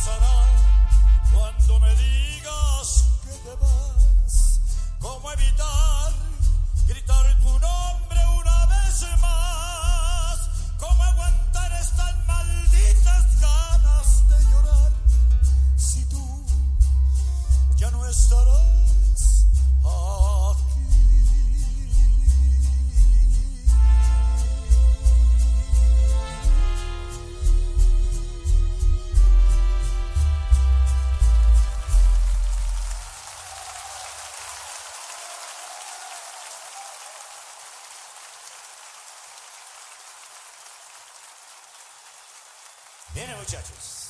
pasará cuando me digas que te vas? ¿Cómo evitar gritar tu nombre una vez más? ¿Cómo aguantar estas malditas ganas de llorar si tú ya no estarás aquí? Viene, muchachos.